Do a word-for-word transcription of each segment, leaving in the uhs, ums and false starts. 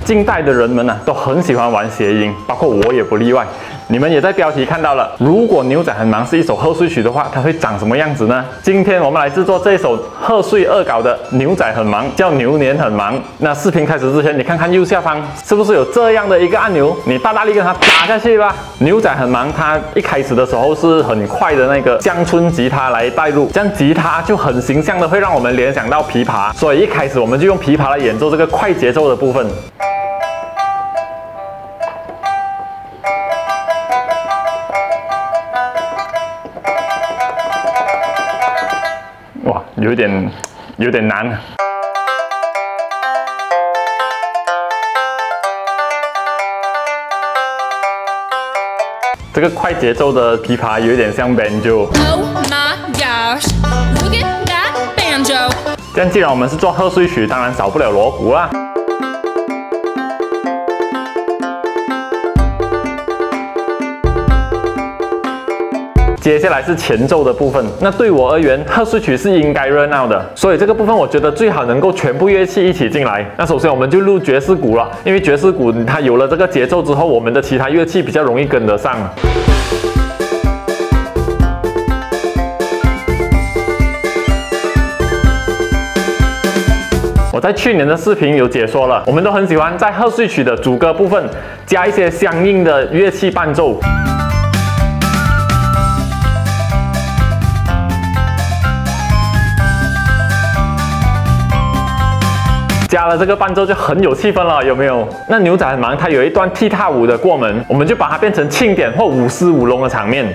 近代的人们呢、啊，都很喜欢玩谐音，包括我也不例外。你们也在标题看到了，如果牛仔很忙是一首贺岁曲的话，它会长什么样子呢？今天我们来制作这一首贺岁恶搞的牛仔很忙，叫牛年很忙。那视频开始之前，你看看右下方是不是有这样的一个按钮？你大大力跟它打下去吧。牛仔很忙，它一开始的时候是很快的那个乡村吉他来带入，这样吉他就很形象的会让我们联想到琵琶，所以一开始我们就用琵琶来演奏这个快节奏的部分。哇，有点有点难。这个快节奏的琵琶有一点像 banjo。Oh my gosh, look at that banjo！ 这样既然我们是做贺岁曲，当然少不了锣鼓啦。接下来是前奏的部分，那对我而言，贺岁曲是应该热闹的，所以这个部分我觉得最好能够全部乐器一起进来。那首先我们就录爵士鼓了，因为爵士鼓它有了这个节奏之后，我们的其他乐器比较容易跟得上。我在去年的视频有解说了，我们都很喜欢在贺岁曲的主歌部分加一些相应的乐器伴奏。加了这个伴奏就很有气氛了，有没有？那牛仔很忙，它有一段踢踏舞的过门，我们就把它变成庆典或舞狮舞龙的场面。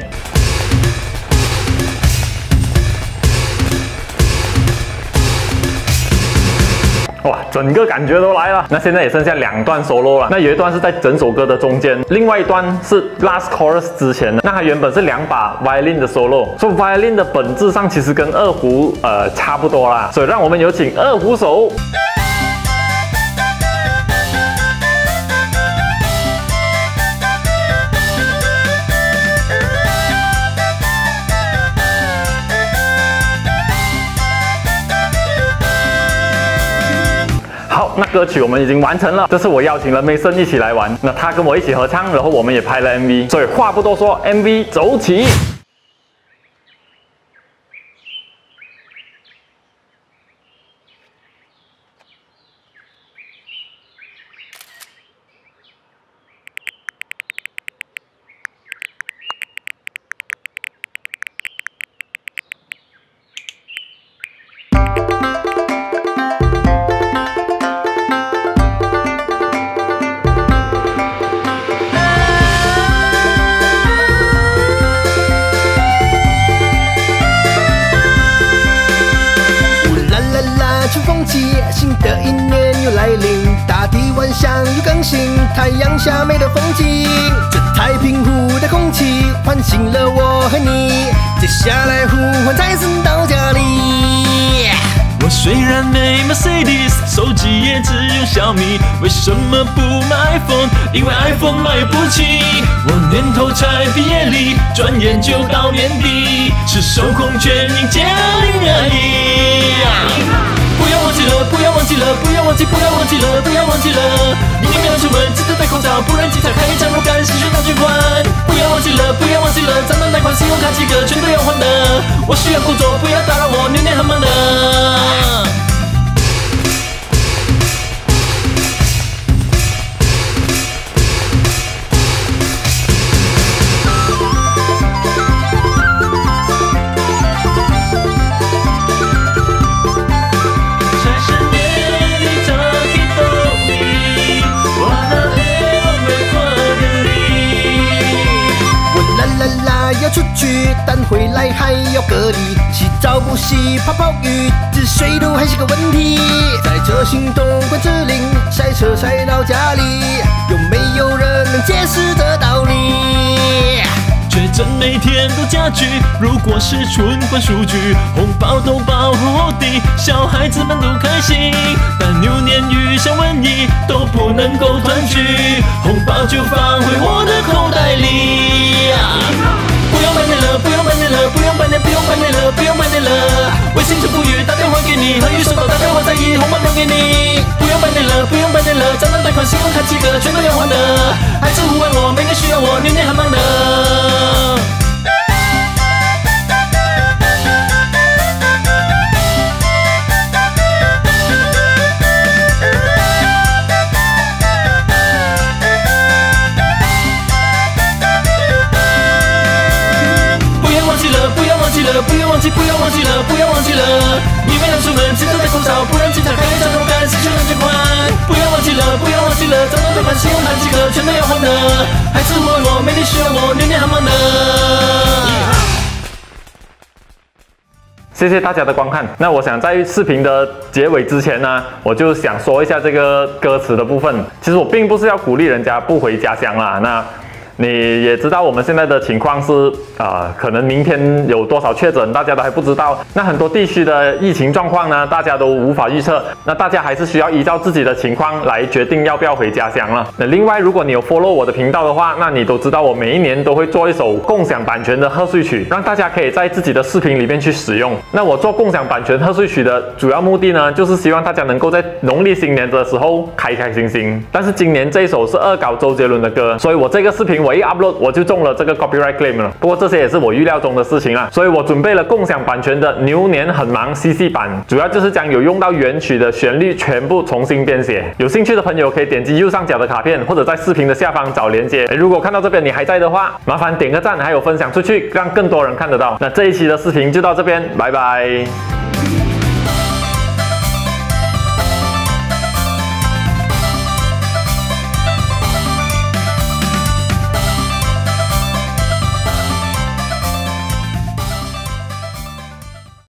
哇，整个感觉都来了。那现在也剩下两段 solo 了。那有一段是在整首歌的中间，另外一段是 last chorus 之前的。那它原本是两把 violin 的 solo， 所以 violin 的本质上其实跟二胡呃差不多啦。所以让我们有请二胡手。好，那歌曲我们已经完成了。这次我邀请了 Mason 一起来玩，那他跟我一起合唱，然后我们也拍了 M V。所以话不多说 ，M V 走起！ 新的一年又来临，大地万象又更新，太阳下美的风景，这太平湖的空气唤醒了我和你，接下来呼唤财神到家里。 我虽然没 Mercedes， 手机也只用小米，为什么不买 iPhone？ 因为 iPhone 买不起。我年头才毕业里，转眼就到年底，是手空全民皆零而已。不要忘记了，不要忘记了，不要忘记，不要忘记了，不要忘记了。明天不要出门，记得戴口罩，不然机场开一张若干薪水大捐款。不要忘记了，不要忘记了，账单贷款信用卡几个全都要还的。我需要工作，不要打扰我，牛年很忙的。 要出去，但回来还要隔离。洗澡不洗，泡泡浴，止水都还是个问题。在这行动管制令，塞车塞到家里，有没有人能解释这道理？ 确诊每天都加剧，如果是春关数据，红包都包不低，小孩子们都开心。但牛年遇上瘟疫，都不能够团聚，红包就放回我的口袋里。不用拜年了，不用拜年了，不用拜年，不用拜年了，不用拜年了。微信就不语打电话给你，和语收到打电话在意，红包留给你。不用拜年了，不用拜年了，账单贷款信用需要我，年年很忙的。不要忘记了，不要忘记了，不要忘记，不要忘记了，不要忘记了。你没能出门，记得戴口罩，不然经常开上头感，失去了捐款。不要忘记了，不要忘记了，找到对款，信用卡几个全都要还的。孩子我我，每天需要我，年年很忙的。 谢谢大家的观看。那我想在视频的结尾之前呢，我就想说一下这个歌词的部分。其实我并不是要鼓励人家不回家乡啦。那你也知道我们现在的情况是，呃，可能明天有多少确诊，大家都还不知道。那很多地区的疫情状况呢，大家都无法预测。那大家还是需要依照自己的情况来决定要不要回家乡了。那另外，如果你有 follow 我的频道的话，那你都知道我每一年都会做一首共享版权的贺岁曲，让大家可以在自己的视频里面去使用。那我做共享版权贺岁曲的主要目的呢，就是希望大家能够在农历新年的时候开开心心。但是今年这一首是恶搞周杰伦的歌，所以我这个视频我一 upload 我就中了这个 copyright claim 了。不过这些也是我预料中的事情啦，所以我准备了共享版权的牛年很忙 C C 版，主要就是将有用到原曲的旋律全部重新编写。有兴趣的朋友可以点击右上角的卡片，或者在视频的下方找连结。如果看到这边你还在的话，麻烦点个赞，还有分享出去，让更多人看得到。那这一期的视频就到这边，拜拜。